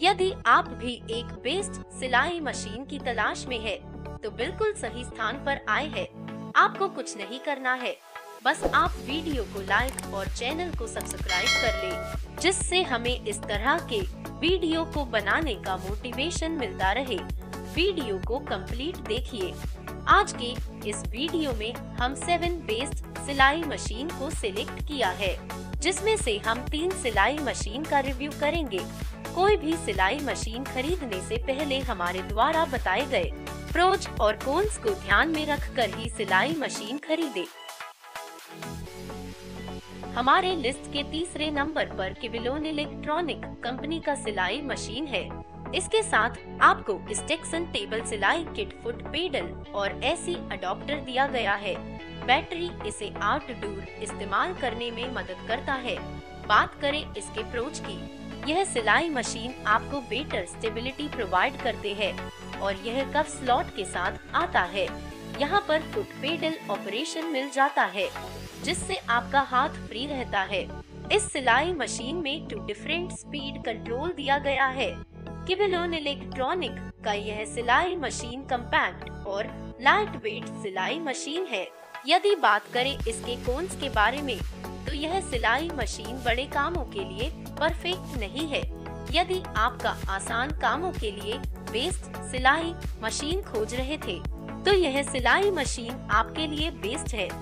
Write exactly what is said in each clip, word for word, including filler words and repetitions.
यदि आप भी एक बेस्ट सिलाई मशीन की तलाश में है तो बिल्कुल सही स्थान पर आए हैं। आपको कुछ नहीं करना है, बस आप वीडियो को लाइक और चैनल को सब्सक्राइब कर ले, जिससे हमें इस तरह के वीडियो को बनाने का मोटिवेशन मिलता रहे। वीडियो को कंप्लीट देखिए। आज के इस वीडियो में हम सेवन बेस्ट सिलाई मशीन को सिलेक्ट किया है, जिसमें से हम तीन सिलाई मशीन का रिव्यू करेंगे। कोई भी सिलाई मशीन खरीदने से पहले हमारे द्वारा बताए गए प्रोज और कॉन्स को ध्यान में रखकर ही सिलाई मशीन खरीदे। हमारे लिस्ट के तीसरे नंबर पर किविलोन इलेक्ट्रॉनिक कंपनी का सिलाई मशीन है। इसके साथ आपको स्टेक्सन टेबल सिलाई किट, फुट पेडल और एसी अडॉप्टर दिया गया है। बैटरी इसे आउटडोर इस्तेमाल करने में मदद करता है। बात करें इसके प्रोज की, यह सिलाई मशीन आपको बेटर स्टेबिलिटी प्रोवाइड करते हैं और यह कफ स्लॉट के साथ आता है। यहाँ पर फुट पेडल ऑपरेशन मिल जाता है, जिससे आपका हाथ फ्री रहता है। इस सिलाई मशीन में टू डिफरेंट स्पीड कंट्रोल दिया गया है। किविलोन इलेक्ट्रॉनिक का यह सिलाई मशीन कम्पैक्ट और लाइट वेट सिलाई मशीन है। यदि बात करें इसके कॉन्स के बारे में, तो यह सिलाई मशीन बड़े कामों के लिए परफेक्ट नहीं है। यदि आपका आसान कामों के लिए बेस्ट सिलाई मशीन खोज रहे थे, तो यह सिलाई मशीन आपके लिए बेस्ट है।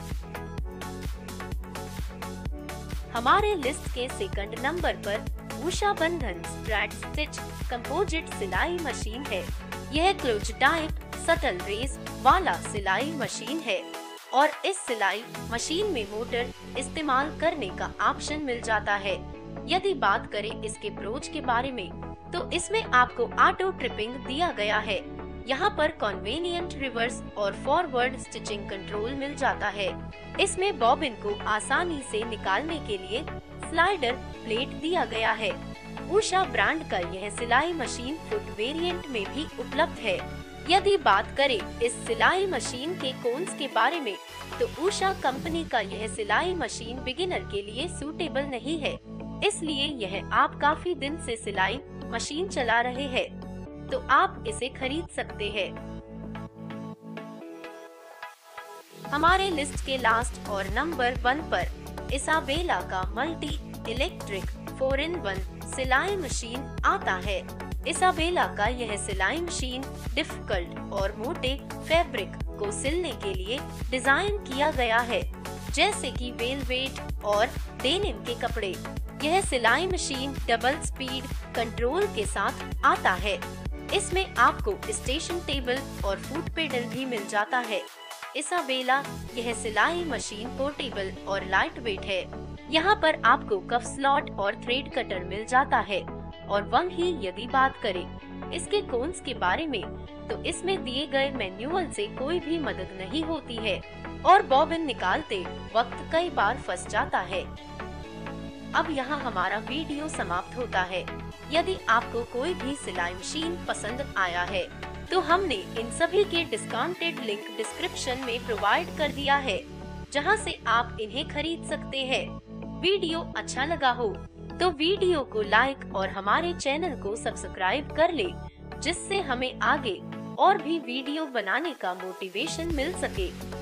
हमारे लिस्ट के सेकंड नंबर पर Usha Bandhan straight stitch composite सिलाई मशीन है। यह क्लोज टाइप सटल रेस वाला सिलाई मशीन है और इस सिलाई मशीन में मोटर इस्तेमाल करने का ऑप्शन मिल जाता है। यदि बात करें इसके प्रोज के बारे में, तो इसमें आपको ऑटो ट्रिपिंग दिया गया है। यहाँ पर कन्वीनियंट रिवर्स और फॉरवर्ड स्टिचिंग कंट्रोल मिल जाता है। इसमें बॉबिन को आसानी से निकालने के लिए स्लाइडर प्लेट दिया गया है। उषा ब्रांड का यह सिलाई मशीन फुट वेरिएंट में भी उपलब्ध है। यदि बात करें इस सिलाई मशीन के कॉन्स के बारे में, तो उषा कंपनी का यह सिलाई मशीन बिगिनर के लिए सूटेबल नहीं है। इसलिए यह आप काफी दिन से सिलाई मशीन चला रहे हैं, तो आप इसे खरीद सकते हैं। हमारे लिस्ट के लास्ट और नंबर वन पर इसाबेला का multi electric four in one सिलाई मशीन आता है। इसाबेला का यह सिलाई मशीन डिफिकल्ट और मोटे फैब्रिक को सिलने के लिए डिजाइन किया गया है, जैसे कि वेलवेट और डेनिम के कपड़े। यह सिलाई मशीन डबल स्पीड कंट्रोल के साथ आता है। इसमें आपको स्टेशन टेबल और फुट पेडल भी मिल जाता है। इसाबेला यह सिलाई मशीन पोर्टेबल और लाइट वेट है। यहाँ पर आपको कफ स्लॉट और थ्रेड कटर मिल जाता है। और वहीं यदि बात करें इसके कॉन्स के बारे में, तो इसमें दिए गए मैनुअल से कोई भी मदद नहीं होती है और बॉबिन निकालते वक्त कई बार फंस जाता है। अब यहाँ हमारा वीडियो समाप्त होता है। यदि आपको कोई भी सिलाई मशीन पसंद आया है, तो हमने इन सभी के डिस्काउंटेड लिंक डिस्क्रिप्शन में प्रोवाइड कर दिया है, जहां से आप इन्हें खरीद सकते हैं। वीडियो अच्छा लगा हो तो वीडियो को लाइक और हमारे चैनल को सब्सक्राइब कर ले, जिससे हमें आगे और भी वीडियो बनाने का मोटिवेशन मिल सके।